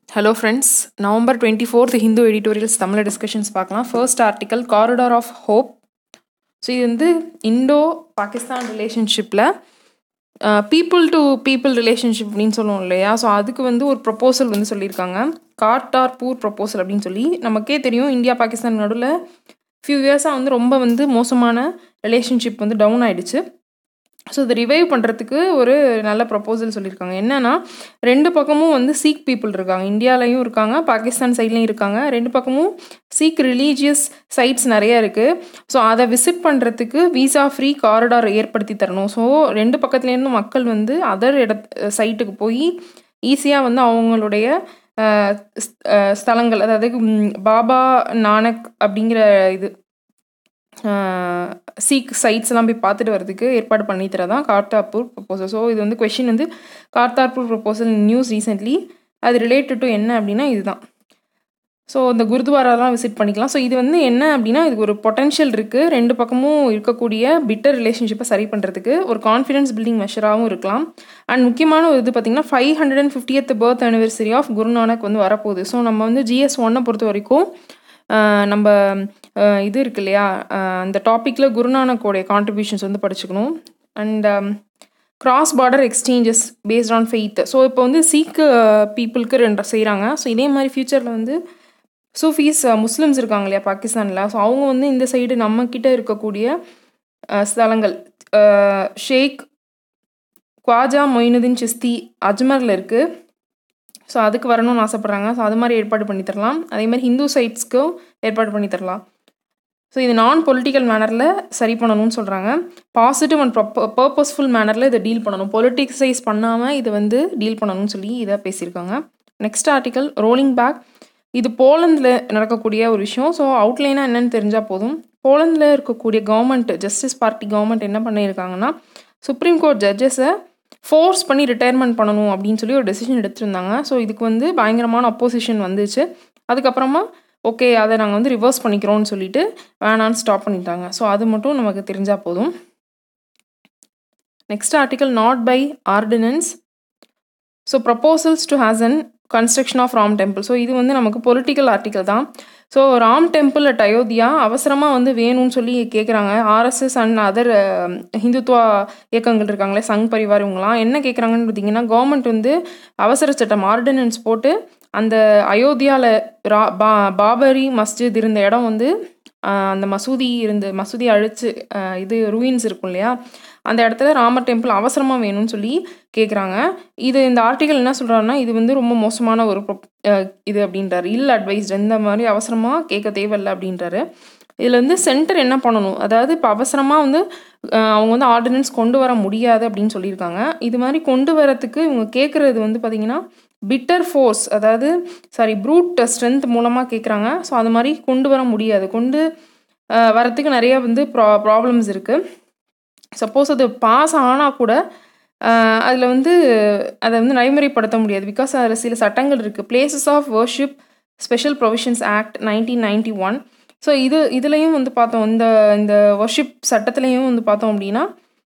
Hello friends, November 24th Hindu editorials Tamil discussions பார்க்கலாம். First article corridor of hope. So இது வந்து Indo Pakistan ரிலேஷன்ஷிப்பில் people to people relationship அப்படின்னு சொல்லுவோம் இல்லையா. ஸோ அதுக்கு வந்து ஒரு ப்ரொப்போசல் வந்து சொல்லியிருக்காங்க, கார்டார்பூர் ப்ரொப்போசல் அப்படின்னு சொல்லி. நமக்கே தெரியும் இந்தியா பாகிஸ்தான் நடுவில் ஃபியூ இயர்ஸாக வந்து ரொம்ப வந்து மோசமான ரிலேஷன்ஷிப் வந்து டவுன் ஆகிடுச்சு. ஸோ இதை ரிவைவ் பண்ணுறதுக்கு ஒரு நல்ல ப்ரொப்போசல் சொல்லியிருக்காங்க. என்னென்னா, ரெண்டு பக்கமும் வந்து சீக் பீப்புள் இருக்காங்க, இந்தியாலையும் இருக்காங்க பாகிஸ்தான் சைட்லேயும் இருக்காங்க. ரெண்டு பக்கமும் சீக் ரிலீஜியஸ் சைட்ஸ் நிறையா இருக்குது. ஸோ அதை விசிட் பண்ணுறதுக்கு விசா ஃப்ரீ காரிடார் ஏற்படுத்தி தரணும். ஸோ ரெண்டு பக்கத்துலேருந்து மக்கள் வந்து அதர் சைட்டுக்கு போய் ஈஸியாக வந்து அவங்களுடைய ஸ்தலங்கள், அதாவது பாபா நானக் அப்படிங்கிற இது சீக் சைட்ஸ் எல்லாம் போய் பார்த்துட்டு வரதுக்கு ஏற்பாடு பண்ணி தரதான் கார்தார்பூர் ப்ரொப்போசல். ஸோ இது வந்து கொஷின் வந்து கார்தார்பூர் ப்ரொப்போசல் நியூஸ் ரீசெண்ட்லி, அது ரிலேட்டட் டு என்ன அப்படின்னா இதுதான். ஸோ இந்த குருத்வாராலாம் விசிட் பண்ணிக்கலாம். ஸோ இது வந்து என்ன அப்படின்னா, இதுக்கு ஒரு பொட்டென்ஷியல் இருக்குது, ரெண்டு பக்கமும் இருக்கக்கூடிய பிட்டர் ரிலேஷன்ஷிப்பை சரி பண்ணுறதுக்கு ஒரு கான்ஃபிடன்ஸ் பில்டிங் மெஷராகவும் இருக்கலாம். அண்ட் முக்கியமான ஒரு இது பார்த்திங்கன்னா 550th birth anniversary of Guru Nanak வந்து வரப்போகுது. ஸோ நம்ம வந்து GS1 பொறுத்த வரைக்கும் நம்ம இது இருக்கு இல்லையா, அந்த டாப்பிக்கில் குருநானக்கோடைய கான்ட்ரிபியூஷன்ஸ் வந்து படிச்சுக்கணும். And cross border exchanges based on faith. So இப்போ வந்து சீக் பீப்புளுக்கு ரெண்டு செய்கிறாங்க. ஸோ இதே மாதிரி ஃப்யூச்சரில் வந்து சூஃபீஸ் முஸ்லிம்ஸ் இருக்காங்க இல்லையா பாகிஸ்தானில். ஸோ அவங்க வந்து இந்த சைடு நம்மக்கிட்ட இருக்கக்கூடிய ஸ்தலங்கள், ஷேக் குவாஜா மொயினுதீன் சிஸ்தி அஜ்மரில் இருக்குது. ஸோ அதுக்கு வரணும்னு ஆசைப்பட்றாங்க. ஸோ அது மாதிரி ஏற்பாடு பண்ணி தரலாம். அதே மாதிரி ஹிந்து சைட்ஸ்க்கும் ஏற்பாடு பண்ணி தரலாம். ஸோ இது நான் பொலிட்டிக்கல் மேனரில் சரி பண்ணணும்னு சொல்கிறாங்க. பாசிட்டிவ் அண்ட் பர்பஸ்ஃபுல் மேனரில் இதை டீல் பண்ணணும், பொலிட்டிசைஸ் பண்ணாமல் இதை வந்து டீல் பண்ணணும்னு சொல்லி இதை பேசியிருக்காங்க. Next article rolling back. இது போலந்தில் நடக்கக்கூடிய ஒரு விஷயம். ஸோ அவுட்லைனாக என்னென்னு தெரிஞ்சால் போதும். போலந்தில் இருக்கக்கூடிய கவர்மெண்ட், ஜஸ்டிஸ் பார்ட்டி கவர்மெண்ட் என்ன பண்ணியிருக்காங்கன்னா, சுப்ரீம் கோர்ட் ஜட்ஜஸை ஃபோர்ஸ் பண்ணி ரிட்டையர்மெண்ட் பண்ணணும் அப்படின்னு சொல்லி ஒரு டெசிஷன் எடுத்துருந்தாங்க. ஸோ இதுக்கு வந்து பயங்கரமான அப்போசிஷன் வந்துச்சு. அதுக்கப்புறமா ஓகே அதை நாங்கள் வந்து ரிவர்ஸ் பண்ணிக்கிறோம்னு சொல்லிட்டு வேணான்னு ஸ்டாப் பண்ணிட்டாங்க. ஸோ அது மட்டும் நமக்கு தெரிஞ்சால் போதும். Next article not by ordinance. So proposals to hasten construction of Ram temple. So இது வந்து நமக்கு பொலிட்டிக்கல் ஆர்டிக்கல் தான். So Ram temple at Ayodhya அவசரமாக வந்து வேணும்னு சொல்லி கேட்குறாங்க. RSS அண்ட் அதர் ஹிந்துத்வா இயக்கங்கள் இருக்காங்களே, சங் பரிவார், இவங்களாம் என்ன கேட்குறாங்கன்னு பார்த்தீங்கன்னா, கவர்மெண்ட் வந்து அவசர சட்டம் ஆர்டினன்ஸ் போட்டு அந்த அயோத்தியாவில் பாபரி மஸ்ஜித் இருந்த இடம் வந்து அந்த மசூதி அழிச்சு இது ரூயின்ஸ் இருக்கும் இல்லையா, அந்த இடத்துல ராமர் டெம்பிள் அவசரமாக வேணும்னு சொல்லி கேட்குறாங்க. இந்த ஆர்டிக்கல் என்ன சொல்கிறாருன்னா, இது வந்து ரொம்ப மோசமான ஒரு இது அப்படின்றாரு, இல் அட்வைஸ்டு, இந்த மாதிரி அவசரமாக கேட்க தேவையில்லை அப்படின்றாரு. இதில் வந்து சென்டர் என்ன பண்ணணும், அதாவது இப்போ அவசரமாக வந்து அவங்க வந்து ஆர்டினன்ஸ் கொண்டு வர முடியாது அப்படின்னு சொல்லியிருக்காங்க. இது மாதிரி கொண்டு வரத்துக்கு இவங்க கேட்குறது வந்து பார்த்திங்கன்னா பிட்டர் ஃபோர்ஸ், அதாவது ப்ரூட் ஸ்ட்ரென்த் மூலமாக கேட்குறாங்க. ஸோ அது மாதிரி கொண்டு வர முடியாது, கொண்டு வரத்துக்கு நிறையா வந்து ப்ராப்ளம்ஸ் இருக்குது. சப்போஸ் அது பாஸ் ஆனால் கூட அதில் வந்து அதை வந்து நடைமுறைப்படுத்த முடியாது. பிகாஸ் அதில் சில சட்டங்கள் இருக்குது. Places of worship special provisions act 1991. So இதுலேயும் வந்து பார்த்தோம், இந்த வர்ஷிப் சட்டத்துலேயும் வந்து பார்த்தோம் அப்படின்னா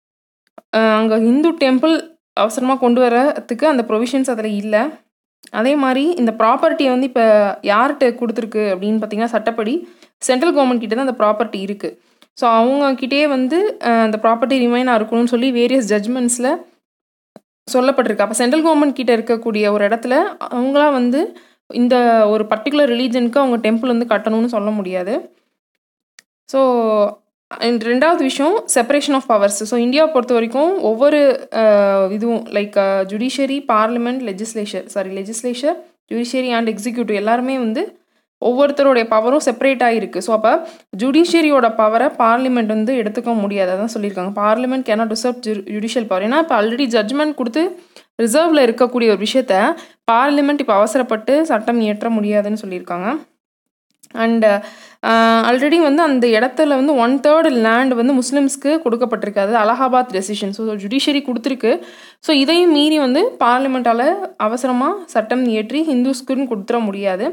அங்கே ஹிந்து டெம்பிள் அவசரமாக கொண்டு வரத்துக்கு அந்த ப்ரொவிஷன்ஸ் அதில் இல்லை. அதே மாதிரி இந்த ப்ராப்பர்ட்டியை வந்து இப்போ யார்கிட்ட கொடுத்துருக்கு அப்படின்னு பார்த்தீங்கன்னா, சட்டப்படி சென்ட்ரல் கவர்மெண்ட் கிட்டே தான் அந்த ப்ராப்பர்ட்டி இருக்குது. ஸோ அவங்கக்கிட்டே வந்து அந்த ப்ராப்பர்ட்டி ரிமைனாக இருக்கணும்னு சொல்லி வேரியஸ் ஜட்ஜ்மெண்ட்ஸில் சொல்லப்பட்டிருக்கு. அப்போ சென்ட்ரல் கவர்மெண்ட் கிட்டே இருக்கக்கூடிய ஒரு இடத்துல அவங்களாம் வந்து இந்த ஒரு பர்டிகுலர் ரிலீஜனுக்கு அவங்க டெம்பிள் வந்து கட்டணும்னு சொல்ல முடியாது. ஸோ ரெண்டாவது விஷயம் செப்பரேஷன் ஆஃப் பவர்ஸ். ஸோ இந்தியாவை பொறுத்த வரைக்கும் ஒவ்வொரு இதுவும் like judiciary, parliament, legislature, judiciary and executive எல்லாருமே வந்து ஒவ்வொருத்தருடைய பவரும் செப்பரேட்டாக இருக்குது. ஸோ அப்போ ஜுடிஷியரியோட பவரை பார்லிமெண்ட் வந்து எடுத்துக்க முடியாது, அதான் சொல்லியிருக்காங்க. Parliament cannot reserve judicial power. ஏன்னா இப்போ ஆல்ரெடி ஜட்ஜ்மெண்ட் கொடுத்து ரிசர்வில் இருக்கக்கூடிய ஒரு விஷயத்த பார்லிமெண்ட் இப்போ அவசரப்பட்டு சட்டம் இயற்ற முடியாதுன்னு சொல்லியிருக்காங்க. அண்ட் ஆல்ரெடி வந்து அந்த இடத்துல வந்து 1/3 லேண்ட் வந்து முஸ்லிம்ஸ்க்கு கொடுக்கப்பட்டிருக்கு, அது அலகாபாத் டெசிஷன். ஸோ ஜுடிஷியரி கொடுத்துருக்கு. ஸோ இதையும் மீறி வந்து பார்லிமெண்ட்டால் அவசரமாக சட்டம் இயற்றி ஹிந்துஸ்க்குன்னு கொடுத்துட முடியாது.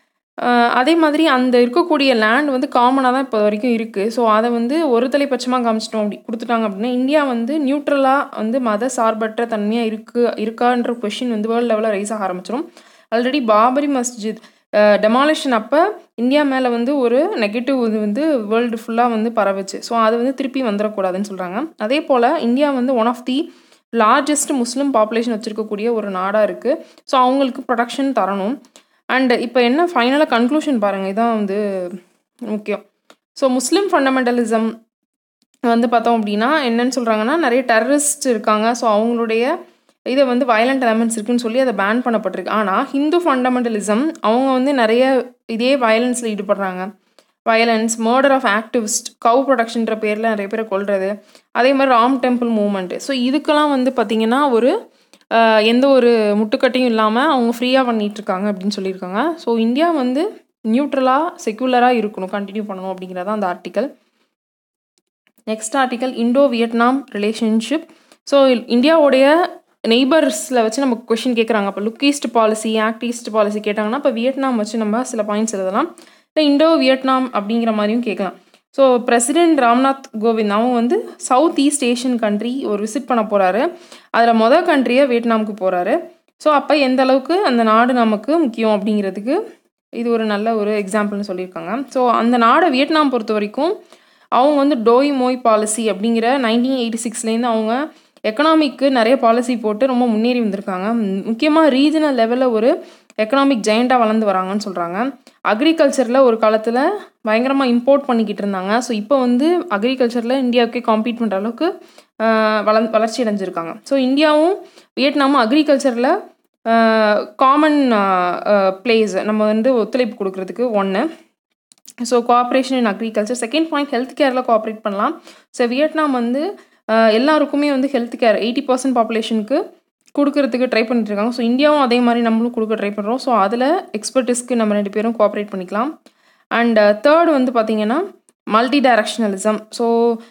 அதே மாதிரி அந்த இருக்கக்கூடிய லேண்ட் வந்து காமனாக தான் இப்போ வரைக்கும் இருக்குது. ஸோ அதை வந்து ஒரு தலைப்பட்சமாக காமிச்சிட்டோம் கொடுத்துட்டாங்க அப்படின்னா, இந்தியா வந்து நியூட்ரலாக வந்து மத சார்பற்ற தன்மையாக இருக்கான்ற கொஷின் வந்து வேர்ல்டு லெவலில் ரைஸ் ஆக ஆரம்பிச்சிடும். ஆல்ரெடி பாபரி மஸ்ஜித் டெமாலிஷன் அப்போ இந்தியா மேலே வந்து ஒரு நெகட்டிவ் இது வந்து வேர்ல்டு ஃபுல்லாக வந்து பரவுச்சு. ஸோ அது வந்து திருப்பி வந்துடக்கூடாதுன்னு சொல்கிறாங்க. அதே போல் இந்தியா வந்து one of the largest Muslim population வச்சுருக்கக்கூடிய ஒரு நாடாக இருக்குது. ஸோ அவங்களுக்கு ப்ரொடெக்ஷன் தரணும். அண்ட் இப்போ என்ன ஃபைனலாக கன்க்ளூஷன் பாருங்கள், இதான் வந்து முக்கியம். ஸோ முஸ்லீம் ஃபண்டமெண்டலிசம் வந்து பார்த்தோம் அப்படின்னா என்னன்னு சொல்கிறாங்கன்னா, நிறைய டெரரிஸ்ட் இருக்காங்க. ஸோ அவங்களுடைய இதை வந்து வயலண்ட் எலமெண்ட்ஸ் இருக்குன்னு சொல்லி அதை பேன் பண்ணப்பட்டிருக்கு. ஆனால் ஹிந்து ஃபண்டமெண்டலிசம் அவங்க வந்து நிறைய இதே வயலன்ஸில் ஈடுபடுறாங்க. Violence, murder of activist, cow ப்ரொடக்ஷன்ற பேரில் நிறைய பேரை கொல்றது, அதே மாதிரி ராம் டெம்பிள் மூவ்மெண்ட்டு. ஸோ இதுக்கெல்லாம் வந்து பார்த்திங்கன்னா ஒரு எந்த ஒரு முட்டுக்கட்டையும் இல்லாமல் அவங்க ஃப்ரீயாக பண்ணிகிட்ருக்காங்க அப்படின்னு சொல்லியிருக்காங்க. ஸோ இந்தியா வந்து நியூட்ரலாக செக்யூலராக இருக்கணும், கண்டினியூ பண்ணணும் அப்படிங்கிறதான் அந்த ஆர்டிக்கல். Next article Indo Vietnam relationship. So இந்தியாவுடைய நெய்பர்ஸில் வச்சு நமக்கு கொஷின் கேட்குறாங்க. அப்போ look east policy, act east policy கேட்டாங்கன்னா இப்போ வியட்நாம் வச்சு நம்ம சில பாயிண்ட்ஸ் எழுதலாம். இல்லை இண்டோ வியட்நாம் அப்படிங்கிற மாதிரியும் கேட்கலாம். ஸோ பிரசிடென்ட் ராம்நாத் கோவிந்த் அவங்க வந்து சவுத் ஈஸ்ட் ஏஷியன் கண்ட்ரி ஒரு விசிட் பண்ண போகிறாரு. அதில் மொதல் கண்ட்ரியாக வியட்நாமுக்கு போகிறாரு. ஸோ அப்போ எந்த அளவுக்கு அந்த நாடு நமக்கு முக்கியம் அப்படிங்கிறதுக்கு இது ஒரு நல்ல ஒரு எக்ஸாம்பிள்னு சொல்லியிருக்காங்க. ஸோ அந்த நாடை வியட்நாம் பொறுத்த வரைக்கும் அவங்க வந்து டோய் மோய் பாலிசி அப்படிங்கிற 1986 அவங்க எக்கனாமிக்கு நிறைய பாலிசி போட்டு ரொம்ப முன்னேறி வந்திருக்காங்க. முக்கியமாக ரீஜனல் லெவலில் ஒரு எக்கனாமிக் ஜெயண்டாக வளர்ந்து வராங்கன்னு சொல்கிறாங்க. அக்ரிகல்ச்சரில் ஒரு காலத்தில் பயங்கரமாக இம்போர்ட் பண்ணிக்கிட்டு இருந்தாங்க. ஸோ இப்போ வந்து அக்ரிகல்ச்சரில் இந்தியாவுக்கே காம்பீட் பண்ணுற அளவுக்கு வளர்ச்சி அடைஞ்சிருக்காங்க. ஸோ இந்தியாவும் வியட்நாமும் அக்ரிகல்ச்சரில் காமன் பிளேஸ் நம்ம வந்து ஒத்துழைப்பு கொடுக்கறதுக்கு ஒன்று. So cooperation in agriculture. Second point health கேரில் கோஆப்ரேட் பண்ணலாம். ஸோ வியட்நாம் வந்து எல்லாருக்குமே வந்து ஹெல்த் கேர் 80% பாப்புலேஷனுக்கு கொடுக்கறதுக்கு ட்ரை பண்ணிட்டு இருக்காங்க. ஸோ இந்தியாவும் அதே மாதிரி நம்மளும் கொடுக்க ட்ரை பண்ணுறோம். ஸோ அதில் எக்ஸ்பர்டிஸ்க்கு நம்ம 2 பேரும் கோஆப்ரேட் பண்ணிக்கலாம். அண்ட் தேர்ட் வந்து பார்த்திங்கன்னா மல்டி டைரக்ஷனலிசம். ஸோ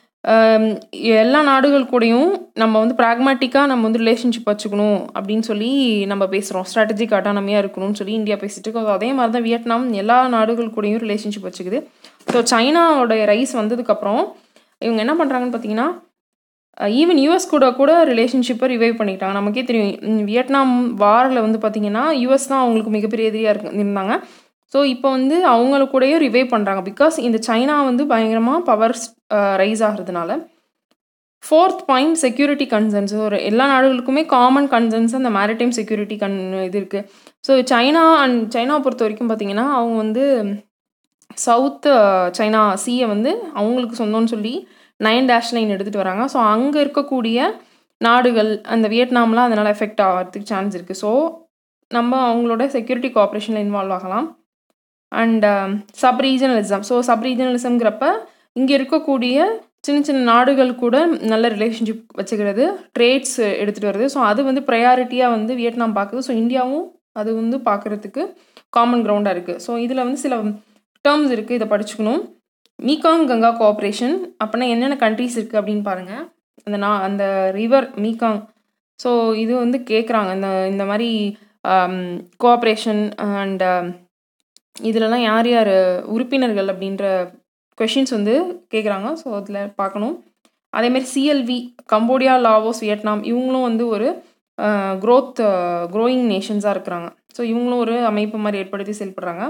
எல்லா நாடுகள் கூடயும் நம்ம வந்து ப்ராக்மேட்டிக்காக நம்ம வந்து ரிலேஷன்ஷிப் வச்சுக்கணும் அப்படின்னு சொல்லி நம்ம பேசுகிறோம். ஸ்ட்ராட்டஜிக் ஆட்டானமியாக இருக்கணும்னு சொல்லி இந்தியா பேசிகிட்டு இருக்கோம். ஸோ அதே மாதிரி தான் வியட்நாம் எல்லா நாடுகள் கூடயும் ரிலேஷன்ஷிப் வச்சுக்குது. ஸோ சைனாவோடைய ரைஸ் வந்ததுக்கப்புறம் இவங்க என்ன பண்ணுறாங்கன்னு பார்த்தீங்கன்னா ஈவன் யூஎஸ் கூட ரிலேஷன்ஷிப்பை ரிவைவ் பண்ணிட்டாங்க. நமக்கே தெரியும் வியட்நாம் வாரில் வந்து பார்த்திங்கன்னா யூஎஸ் தான் அவங்களுக்கு மிகப்பெரிய எதிரியாக இருந்தாங்க. ஸோ இப்போ வந்து அவங்கள கூடயும் ரிவைவ் பண்ணுறாங்க. பிகாஸ் இந்த சைனா வந்து பயங்கரமாக பவர்ஸ் ரைஸ் ஆகிறதுனால. Fourth point security concerns. ஒரு எல்லா நாடுகளுக்குமே காமன் கன்சர்ன்ஸ் அந்த மேரிடைம் செக்யூரிட்டி இது இருக்குது. ஸோ சைனாவை பொறுத்த வரைக்கும் பார்த்திங்கன்னா அவங்க வந்து சவுத் சைனா சீயை வந்து அவங்களுக்கு சொந்தம்னு சொல்லி 9 லைன் எடுத்துகிட்டு வராங்க. ஸோ அங்கே இருக்கக்கூடிய நாடுகள் அந்த வியட்நாம்லாம் அதனால் எஃபெக்ட் ஆகிறதுக்கு சான்ஸ் இருக்குது. ஸோ நம்ம அவங்களோட செக்யூரிட்டி கோஆப்ரேஷனில் இன்வால்வ் ஆகலாம். And sub regionalism. So sub ரீஜனலிசம்ங்கிறப்ப இங்கே இருக்கக்கூடிய சின்ன சின்ன நாடுகள் கூட நல்ல ரிலேஷன்ஷிப் வச்சுக்கிறது, ட்ரேட்ஸ் எடுத்துகிட்டு வருது. ஸோ அது வந்து ப்ரையாரிட்டியாக வந்து வியட்நாம் பார்க்குது. ஸோ இந்தியாவும் அது வந்து பார்க்குறதுக்கு காமன் கிரவுண்டாக இருக்குது. ஸோ இதில் வந்து சில டேர்ம்ஸ் இருக்குது, இதை படிச்சுக்கணும். மீகாங் கங்கா கோஆப்ரேஷன் அப்படின்னா என்னென்ன கண்ட்ரிஸ் இருக்குது அப்படின்னு பாருங்கள். அந்த ரிவர் மீகாங். ஸோ இது வந்து கேட்குறாங்க இந்த மாதிரி கோஆப்ரேஷன் அண்ட் இதிலலாம் யார் யார் உறுப்பினர்கள் அப்படின்ற கொஷின்ஸ் வந்து கேட்குறாங்க. ஸோ அதில் பார்க்கணும். அதேமாதிரி சிஎல்வி கம்போடியா, லாவோஸ், வியட்நாம் இவங்களும் வந்து ஒரு க்ரோயிங் நேஷன்ஸாக இருக்கிறாங்க. ஸோ இவங்களும் ஒரு அமைப்பு மாதிரி ஏற்படுத்தி செயல்படுறாங்க.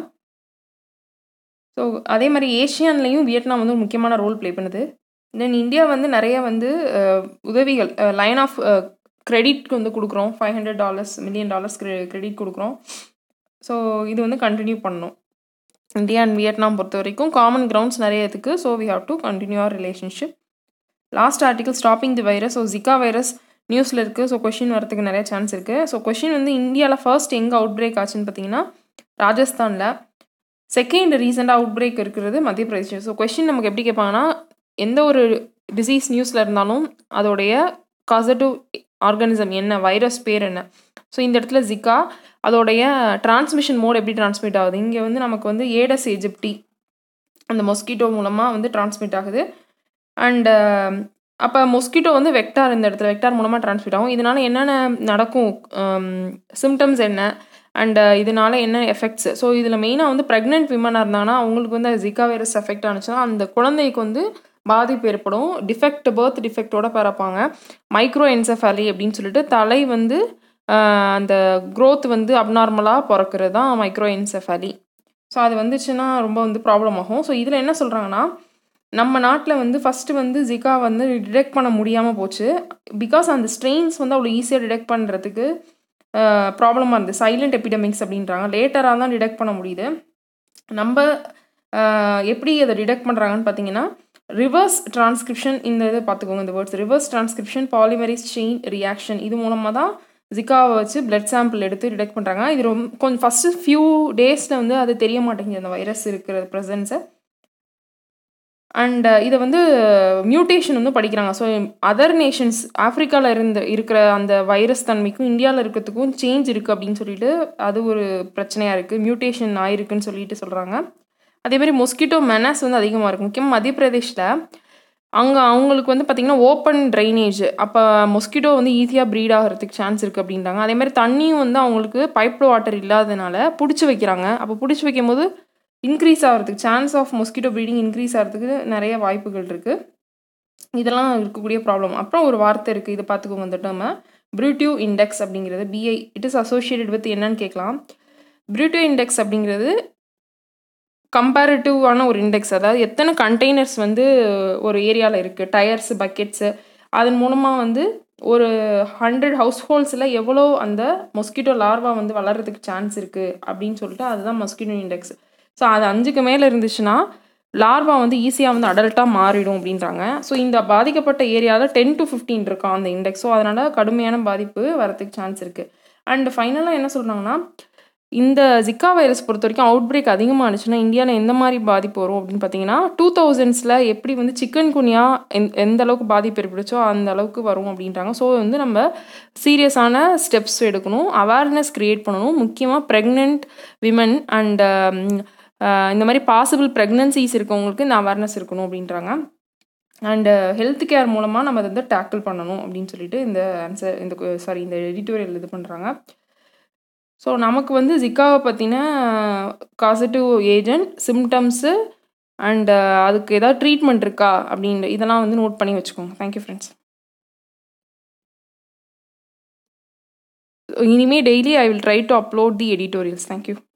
ஸோ அதே மாதிரி ஏஷியான்லேயும் வியட்நாம் வந்து ஒரு முக்கியமான ரோல் ப்ளே பண்ணுது. தென் இந்தியா வந்து நிறைய வந்து உதவிகள் லைன் ஆஃப் கிரெடிட்க்கு வந்து கொடுக்குறோம். $500 மில்லியன் கிரெடிட் கொடுக்குறோம். ஸோ இது வந்து கண்டினியூ பண்ணணும். இந்தியா அண்ட் வியட்நாம் பொறுத்த வரைக்கும் காமன் கிரவுண்ட்ஸ் நிறைய இருக்குது. So we have to continue our relationship. Last article stopping the virus. So Zika virus நியூஸில் இருக்குது. ஸோ கொஷின் வரதுக்கு நிறைய சான்ஸ் இருக்குது. ஸோ கொஷின் வந்து இந்தியாவில் ஃபர்ஸ்ட் எங்கே அவுட் பிரேக் ஆச்சுன்னு பார்த்தீங்கன்னா ராஜஸ்தானில். செகண்ட் ரீசெண்டாக அவுட் பிரேக் இருக்கிறது மத்திய பிரதேஷ். ஸோ கொஷின் நமக்கு எப்படி கேட்பாங்கன்னா எந்த ஒரு டிசீஸ் நியூஸில் இருந்தாலும் அதோடைய காசட்டிவ் ஆர்கானிசம் என்ன, வைரஸ் பேர் என்ன. ஸோ இந்த இடத்துல ஜிகா, அதோடைய டிரான்ஸ்மிஷன் மோட் எப்படி டிரான்ஸ்மிட் ஆகுது. இங்கே வந்து நமக்கு வந்து ஏடஸ் எஜிப்டி அந்த மொஸ்கிட்டோ மூலமாக வந்து டிரான்ஸ்மிட் ஆகுது. அண்டு அப்போ மொஸ்கிட்டோ வந்து வெக்டார், இந்த இடத்துல வெக்டார் மூலமாக டிரான்ஸ்மிட் ஆகும். இதனால் என்னென்ன நடக்கும், சிம்டம்ஸ் என்ன, அண்டு இதனால் என்ன எஃபெக்ட்ஸ். ஸோ இதில் மெயினாக வந்து ப்ரெக்னென்ட் விமனாக இருந்தாங்கன்னா அவங்களுக்கு வந்து ஜிகா வைரஸ் எஃபெக்ட் ஆனிச்சுன்னா அந்த குழந்தைக்கு வந்து பாதிப்பு ஏற்படும். பர்த் டிஃபெக்டோட பிறப்பாங்க. மைக்ரோ என்செஃபாலி அப்படின்னு சொல்லிட்டு தலை வந்து அந்த க்ரோத் வந்து அப்நார்மலாக பிறக்கிறது தான் மைக்ரோஎன்செஃபாலி. ஸோ அது வந்துச்சுன்னா ரொம்ப வந்து ப்ராப்ளம் ஆகும். ஸோ இதில் என்ன சொல்கிறாங்கன்னா, நம்ம நாட்டில் வந்து ஃபஸ்ட்டு வந்து ஜிகா வந்து டிடெக்ட் பண்ண முடியாமல் போச்சு. பிகாஸ் அந்த ஸ்ட்ரெயின்ஸ் வந்து அவ்வளோ ஈஸியாக டிடெக்ட் பண்ணுறதுக்கு ப்ராப்ளமாக இருந்தது. சைலண்ட் எபிடமிக்ஸ் அப்படின்றாங்க. லேட்டராக தான் டிடெக்ட் பண்ண முடியுது. நம்ம எப்படி அதை டிடெக்ட் பண்ணுறாங்கன்னு பார்த்தீங்கன்னா, ரிவர்ஸ் டிரான்ஸ்கிரிப்ஷன், இந்த இதை பார்த்துக்கோங்க, இந்த words reverse transcription, polymerase chain reaction, இது மூலமாக தான் ஜிகாவை வச்சு பிளட் சாம்பிள் எடுத்து டிடெக்ட் பண்ணுறாங்க. இது கொஞ்சம் ஃபஸ்ட்டு ஃபியூ டேஸில் வந்து அது தெரிய மாட்டேங்குது அந்த வைரஸ் இருக்கிற ப்ரெசன்ஸை. அண்ட் இதை வந்து மியூட்டேஷன் வந்து படிக்கிறாங்க. ஸோ அதர் நேஷன்ஸ் ஆஃப்ரிக்காவில் இருக்கிற அந்த வைரஸ் தன்மைக்கும் இந்தியாவில் இருக்கிறதுக்கும் சேஞ்ச் இருக்குது அப்படின்னு சொல்லிட்டு அது ஒரு பிரச்சனையாக இருக்குது. மியூட்டேஷன் ஆயிருக்குன்னு சொல்லிட்டு சொல்கிறாங்க. அதேமாதிரி மொஸ்கிட்டோ மெனாஸ் வந்து அதிகமாக இருக்குது. முக்கியமாக மத்திய பிரதேஷில் அங்கே அவங்களுக்கு வந்து பார்த்திங்கன்னா ஓப்பன் ட்ரைனேஜ், அப்போ மொஸ்கிட்டோ வந்து ஈஸியாக ப்ரீட் ஆகிறதுக்கு சான்ஸ் இருக்குது அப்படின்றாங்க. அதேமாதிரி தண்ணியும் வந்து அவங்களுக்கு பைப்டு வாட்டர் இல்லாததுனால பிடிச்சி வைக்கிறாங்க. அப்போ பிடிச்சி வைக்கும் போது இன்க்ரீஸ் ஆகிறதுக்கு chance of mosquito breeding increase ஆகிறதுக்கு நிறைய வாய்ப்புகள் இருக்குது. இதெல்லாம் இருக்கக்கூடிய ப்ராப்ளம். அப்புறம் ஒரு வார்த்தை இருக்குது, இதை பார்த்துக்கோங்க. இந்த டேர்மை ப்ரூட்டிவ் இண்டெக்ஸ் அப்படிங்கிறது BI it is associated with என்னன்னு கேட்கலாம். ப்ரூட்டிவ் இண்டெக்ஸ் அப்படிங்கிறது கம்பேரிட்டிவான ஒரு இண்டெக்ஸ். அதாவது எத்தனை கண்டெய்னர்ஸ் வந்து ஒரு ஏரியாவில் இருக்குது, டயர்ஸு, பக்கெட்ஸு, அதன் மூலமாக வந்து ஒரு 100 ஹவுஸ்ஹோல்ஸில் எவ்வளோ அந்த மொஸ்கிட்டோ லார்வா வந்து வளர்கிறதுக்கு சான்ஸ் இருக்குது அப்படின்னு சொல்லிட்டு அதுதான் மொஸ்கிட்டோ இண்டெக்ஸ். ஸோ அது 5க்கு மேலே இருந்துச்சுன்னா லார்வா வந்து ஈஸியாக வந்து அடல்ட்டாக மாறிடும் அப்படின்றாங்க. ஸோ இந்த பாதிக்கப்பட்ட ஏரியாவில் 10 to 15 இருக்கும் அந்த இண்டெக்ஸ். ஸோ அதனால் கடுமையான பாதிப்பு வரதுக்கு சான்ஸ் இருக்குது. அண்ட் ஃபைனலாக என்ன சொல்கிறாங்கன்னா, இந்த ஜிக்கா வைரஸ் பொறுத்த வரைக்கும் அவுட் பிரேக் அதிகமாகிடுச்சுன்னா இந்தியாவில் எந்த மாதிரி பாதிப்பு வரும் அப்படின்னு பார்த்தீங்கன்னா, 2000s எப்படி வந்து சிக்கன் குனியா எந்த அளவுக்கு பாதிப்பு ஏற்படுச்சோ அந்த அளவுக்கு வரும் அப்படின்றாங்க. ஸோ வந்து நம்ம சீரியஸான ஸ்டெப்ஸ் எடுக்கணும், அவேர்னஸ் க்ரியேட் பண்ணணும். முக்கியமாக ப்ரெக்னென்ட் விமன் அண்ட் இந்த மாதிரி பாசிபிள் ப்ரெக்னன்சிஸ் இருக்கவங்களுக்கு இந்த அவேர்னஸ் இருக்கணும் அப்படின்றாங்க. அண்டு ஹெல்த் கேர் மூலமாக நம்ம அதை வந்து டேக்கிள் பண்ணணும் அப்படின்னு சொல்லிட்டு இந்த எடிட்டோரியல் இது பண்ணுறாங்க. ஸோ நமக்கு வந்து ஜிக்காவை பற்றின காசட்டிவ் ஏஜென்ட், சிம்டம்ஸு அண்டு அதுக்கு ஏதாவது ட்ரீட்மெண்ட் இருக்கா அப்படின்ற இதெல்லாம் வந்து நோட் பண்ணி வச்சுக்கோங்க. Thank you friends. இனிமேல் daily I will try to upload the editorials. Thank you.